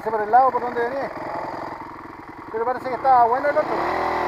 pasé por el lado por donde venía. Pero parece que estaba bueno el otro.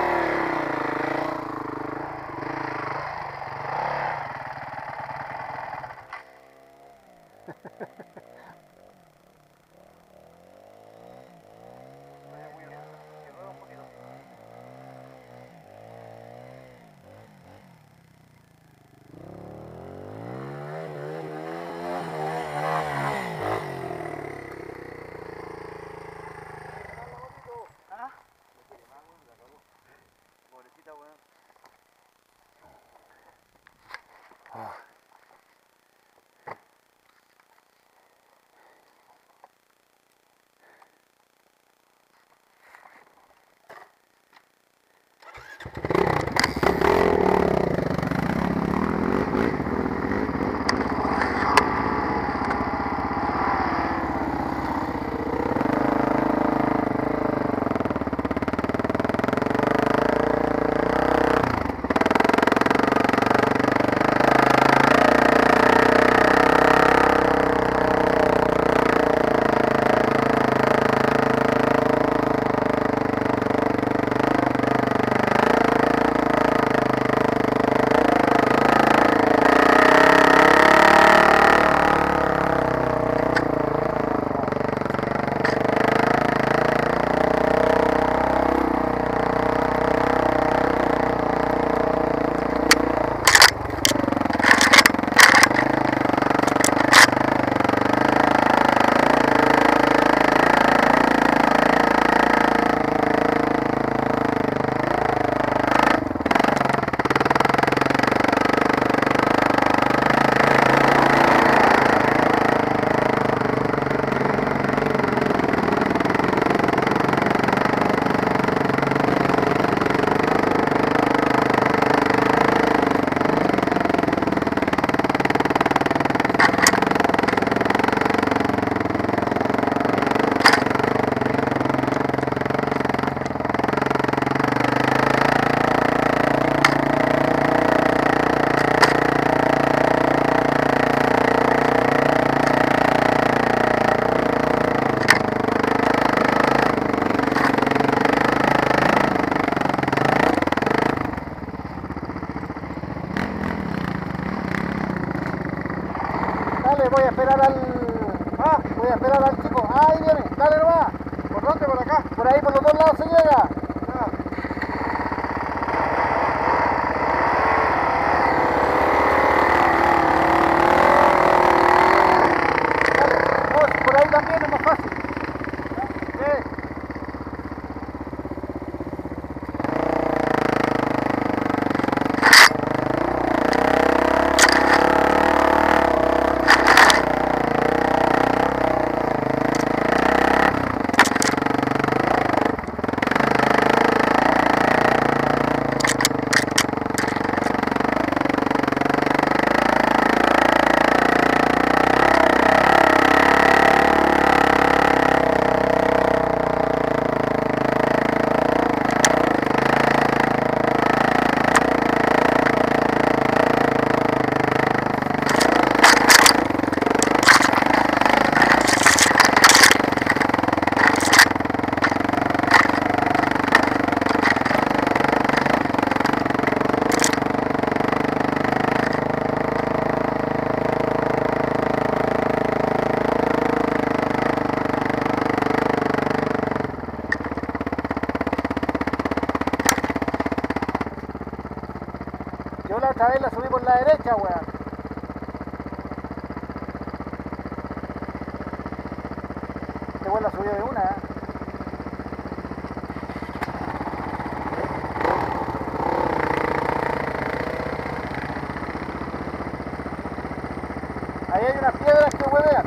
Dale, voy a esperar al... voy a esperar al chico. Ahí viene, dale nomás. ¿Por dónde? ¿Por acá? Por ahí, por los dos lados se llega. Dale, no, por ahí también es más fácil. Sí. Yo la otra vez la subí por la derecha, weón. Este weón la subió de una, Ahí hay unas piedras que huevean.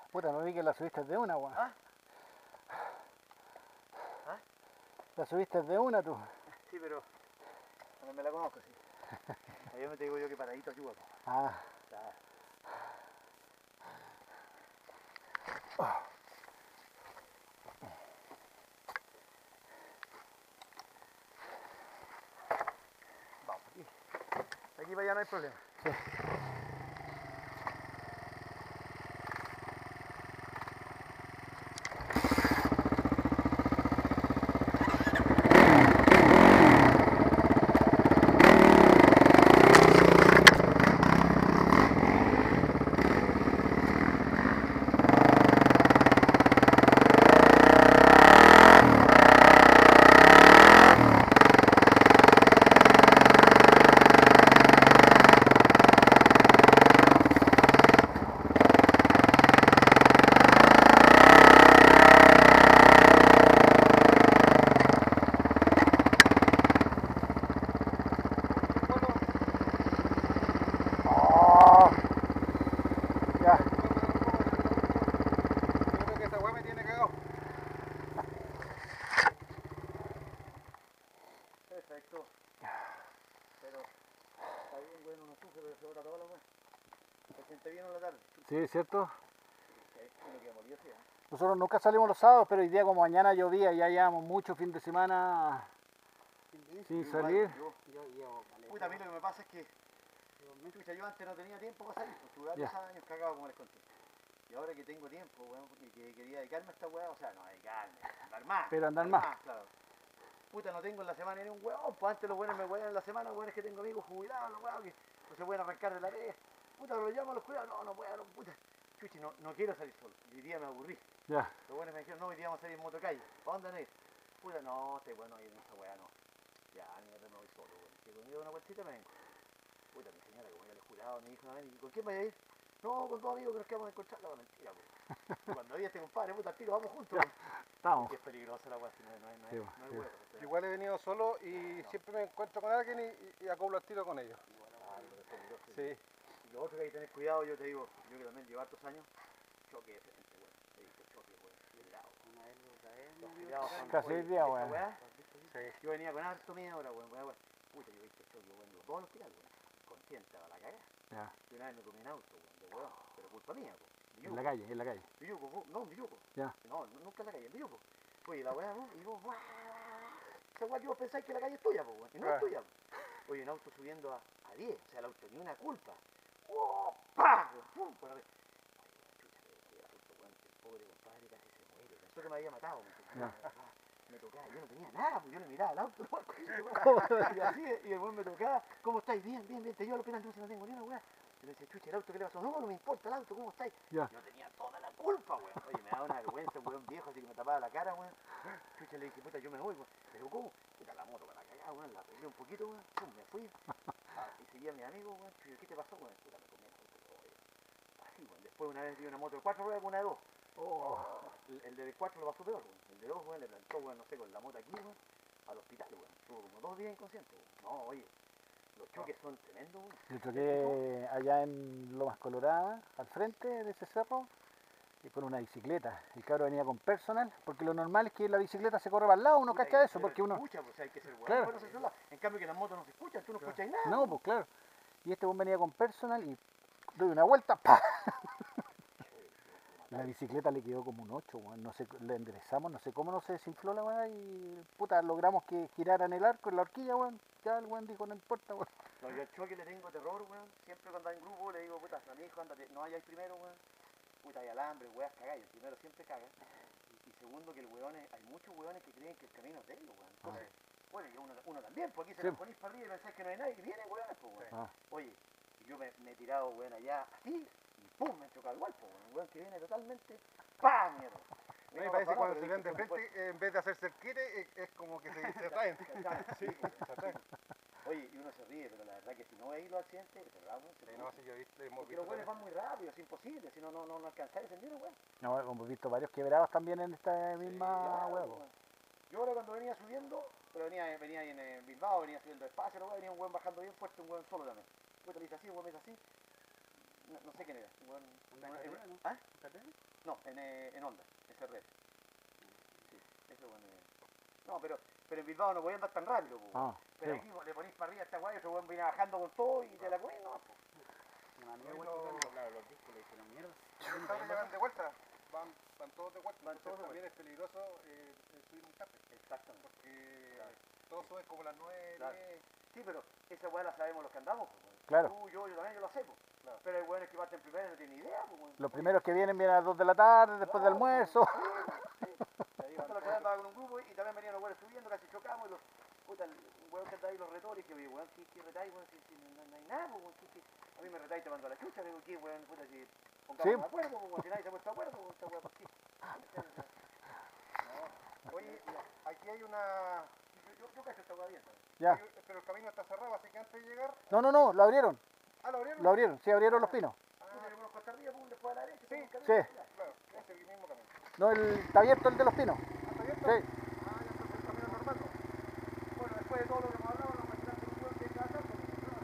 Puta, no vi que la subiste de una, weón. ¿Ah? ¿Ah? La subiste de una tú. Sí, pero no me la conozco, sí. Ayer me te digo yo que paradito ayuda. Ah. Claro. Vamos, aquí. Aquí para allá no hay problema. Sí. Perfecto. Pero está bien, bueno, no sufre, pero se bota toda la weá. Se siente bien en la tarde. Sí, es cierto. Uno queda molido, sí, ¿eh? Nosotros nunca salimos los sábados, pero hoy día como mañana llovía y ya llevamos mucho fin de semana sin salir. Puta, a mí lo que me pasa es que chucha, yo antes no tenía tiempo para salir, pues tuve varios años cagado como les conté. Y ahora que tengo tiempo, weón, y que quería dedicarme a esta weá, o sea, no dedicarme, andar más. Pero andar más. Claro. Puta, no tengo en la semana ni un huevón, pues antes los buenos me huevan en la semana, hueones que tengo amigos jubilados, los huevos que no se pueden arrancar de la pega. Puta, lo llamo a los cuidados, no puedo, puta. Chuchi, no quiero salir solo, hoy día me aburrí. Ya. Los buenos me dijeron, no, hoy día vamos a salir en motocalle, ¿para dónde no ir? Puta, no, bueno ir en esa weá, no. Ya, mierda, no voy solo, weón. Si conmigo una vueltita me vengo. Puta, mi señora, como ya le jurado, me dijo, ¿y con quién vaya a ir? No, con dos amigos que nos quedamos a encontrar, la mentira, weón. Cuando había este compadre, puta, tiro, vamos juntos, weón. Estamos. Y es peligrosa la weá, si no es huevo. Igual he venido solo y siempre me encuentro con alguien y acoplo al tiro con ellos. Pero es peligroso. Sí. Y lo otro que hay que tener cuidado, yo te digo, yo que también llevo hartos años, choque de frente, weón. Te digo, choque, weón. Cuidado. Los cuidados son Casi el día, esa weón. weá, Sí. yo venía con harto miedo ahora, weón. Puta, yo he visto choque, weón, de todos los cuidados, weón. Consciente a la cagada. Ya. Y una vez me comí en auto, weón, de weón. Pero culpa mía, weón. En la calle, en la calle. Villuco, no, en Villuco. Ya. No, nunca en la calle, en Villuco. Oye, la weá, ¿no? Y vos, ¡guau! Esa weá que vos pensáis que la calle es tuya, po, weón. Y no es tuya, po. Oye, un auto subiendo a 10, o sea, el auto ni una culpa. ¡Oh! ¡Pah! ¡Pum! Por arriba. Oye, chucha, el auto, weón, el pobre compadre casi se muere. Pensó que me había matado, me tocaba, yo no tenía nada, pues yo le miraba al auto, y así, y el weón me tocaba, ¿cómo estáis? Bien, te llevo al hospital, no tengo ni una weá. Y le decía, chucha, ¿el auto qué le pasó? No me importa el auto, ¿cómo estáis? Ya. Yo tenía toda la culpa, weón. Oye, me daba una vergüenza, weón viejo, así que me tapaba la cara, weón. Chucha, le dije, puta, yo me voy, weón. Pero ¿cómo? Puta, la moto para la cagada, weón, la arreglé un poquito, weón. Pum, me fui. Y seguía a mi amigo, weón. Chucha, ¿qué te pasó, weón? Puta, me comí el auto, weón. Así, weón. Después una vez vi una moto de 4 ruedas con una de 2. El de 4 lo pasó peor, weón. El de 2, weón, le plantó, weón, no sé, con la moto aquí, weón, al hospital, weón. Estuvo como 2 días inconsciente, weón. No, oye, los choques son tremendos, weón. Yo choqué allá en Lomas Coloradas, al frente de ese cerro, y por una bicicleta. El cabro venía con personal, porque lo normal es que la bicicleta se corre para el lado, uno cacha eso, porque uno... Escucha, pues hay que ser weón, Claro. para no ser solo. En cambio que las motos no se escuchan, tú no escuchas nada. No, pues claro. Y este buen venía con personal y doy una vuelta, ¡pah! La bicicleta le quedó como un 8, weón. No sé, le enderezamos, no sé cómo no se desinfló la weá y puta, logramos que girara en el arco, en la horquilla, weón. Ya el weón dijo, no importa, weón. No, yo al choque le tengo terror, weón. Siempre cuando hay en grupo le digo, puta, a mi hijo, ándate, no vayáis primero, weón. Puta, hay alambre, weas, cagáis. El primero siempre caga. Y segundo, que el weón hay muchos weones que creen que el camino es de ellos, weón. Entonces, bueno, y uno también, porque aquí se Sí. lo ponís para arriba y pensáis que no hay nadie, que vienen weones, pues, weón. Ah. Oye, y yo me he tirado, weón, allá así, y pum, me he chocado igual, pues, weón. Un weón que viene totalmente, ¡pam! Mierda. No, y parece que cuando se ven de frente, en vez de hacerse el quite, es como que se atraen. Sí, se atraen. Oye, y uno se ríe, pero la verdad que si no veis los accidentes, de verdad, weón, se Sí, no, sí, yo he visto, hemos porque visto los weones también. van muy rápido, es imposible, si no alcanzáis ese dinero, weón. No, hemos visto varios quebrados también en esta misma Claro, weá, weón. Yo ahora cuando venía subiendo, pero venía ahí en Bilbao, venía subiendo despacio, weón, venía un weón bajando bien fuerte, un weón solo también. Puta, le hice así, un weón me hizo así. no sé quién era. Weón, ¿Anda en KTM, no? ¿Ah? ¿KTM? No, en Honda, SRF. Sí, ese weón no, pero en Bilbao no voy a andar tan rápido, po, weón. Ah, Pero sí. aquí le ponís para arriba a esta weá y otro weón viene bajando con todo y te la pones, no, po. Un amigo Igual lo- tocando, claro, los discos le hicieron mierda. Los cabros ya van de vuelta, van todos de vuelta, Van entonces todos de también es peligroso subir un café, Exactamente. porque Claro. todos suben como las 9, Claro. 10. Sí, pero esa weá la sabemos los que andamos, po, weón. Claro. Tú, yo también, yo lo sé, po. Claro. Pero hay weones que parten primero y no tienen idea, po, weón. Los primeros que vienen a las 2 de la tarde, después del almuerzo. Justo la otra vez andaba con un grupo y también venían los weones subiendo, casi chocamos y los, puta, el weón que está ahí los retores, que oye, weón, ¿qué retáis, weón? Si no hay nada, pues, weón, a mí me retáis te mando a la chucha, le digo, ¿qué, weón? Puta, si pongamos de acuerdo, pues, weón, si nadie se ha puesto de acuerdo, pues, esta weón, ¿por qué? Oye, aquí hay una... Yo cacho esta weá bien, ¿sabes? Ya. Pero el camino está cerrado, así que antes de llegar... No, no, no, lo abrieron. Ah, ¿lo abrieron? Lo abrieron, sí, abrieron los pinos. Puta, yo conozco hasta arriba, pues, después a la derecha, Sí, pues, un camino, sí. ya. Claro, es el mismo camino. No, está abierto el de los pinos. ¿Ah, está abierto? Sí. Ah, ya entonces el camino normal, ¿no? Bueno, después de todo lo que hemos hablado, nos imaginamos que un weón que está acá, pues,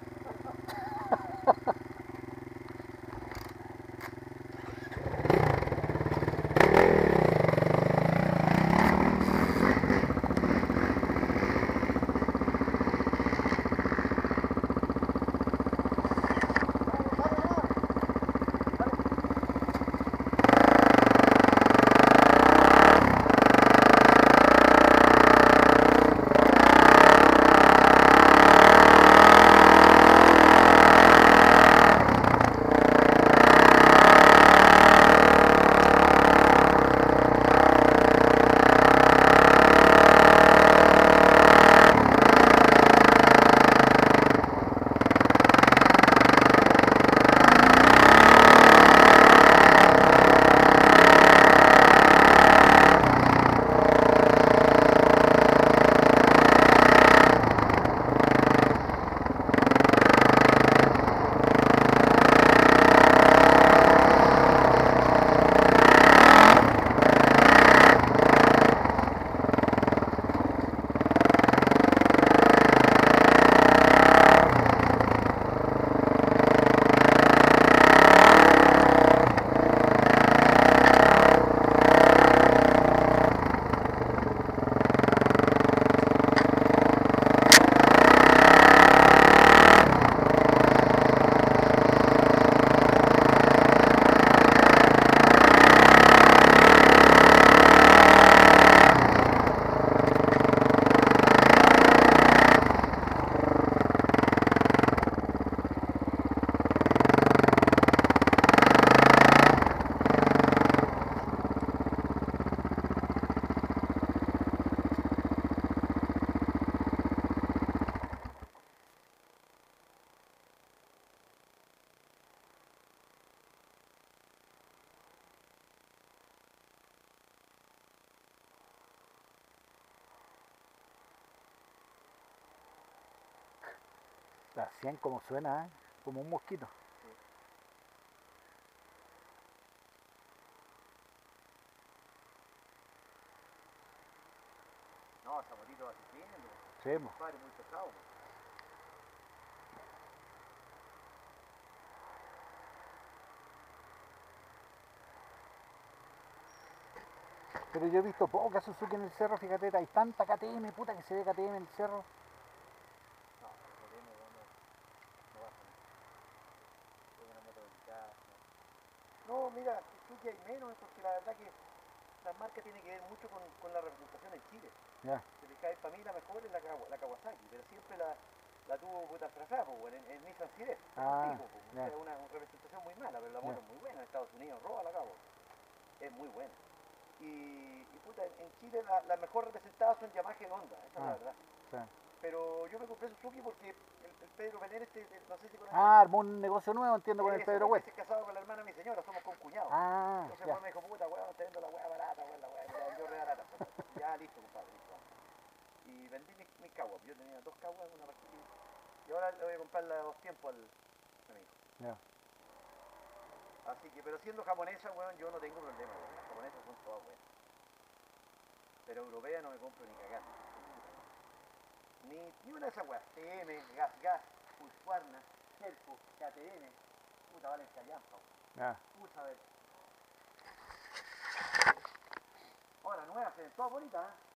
La 100 como suena, ¿eh? Como un mosquito. no, zapatito así tiene, Sí, mo. padre muy pesado. Pero yo he visto poca Suzuki en el cerro, fíjate, hay tanta KTM, puta que se ve KTM en el cerro. No, el problema, weón, no baja. Es una moto delicada. No, mira, Suzuki hay menos, porque la verdad que la marca tiene que ver mucho con la representación en Chile. Ya, Se le cae para mí la mejor es la Kawasaki, pero siempre la tuvo puta trazada, pues, en Nissan Siref. Ah, Tipo, pues, ya. o sea, una representación muy mala, pero la moto Ya. es muy buena. En Estados Unidos roba la Kawa. Es muy buena. Y puta, en Chile la mejor representada son Yamaha y Honda, esa es la Ah. verdad. sí. Pero yo me compré Suzuki porque el Pedro Belén, no sé si conoces. Ah, armó un negocio nuevo, entiendo, con el Eso, Pedro porque West. ese es casado con la hermana de mi señora, somos concuñados. Ah, Entonces ya. pues, me dijo, puta, weón, te vendo la weá barata, weón, la weá, me la vendió re barata. Ya, listo, compadre, listo. Y vendí mis caguas, yo tenía 2 caguas, una partida. Y ahora le voy a comprar la 2 tiempos a mi hijo. Ya. Así que, pero siendo japonesa, weón, yo no tengo problema, weón. Las japonesas son todas buenas. Pero europea no me compro ni cagando. Ni una de esas weas. TM, Gas, Husqvarna, Helpo, KTM. Puta, vale, callampa. Ya. Puta, a ver. Ahora, nuevas, se ven todas bonitas, ¿eh?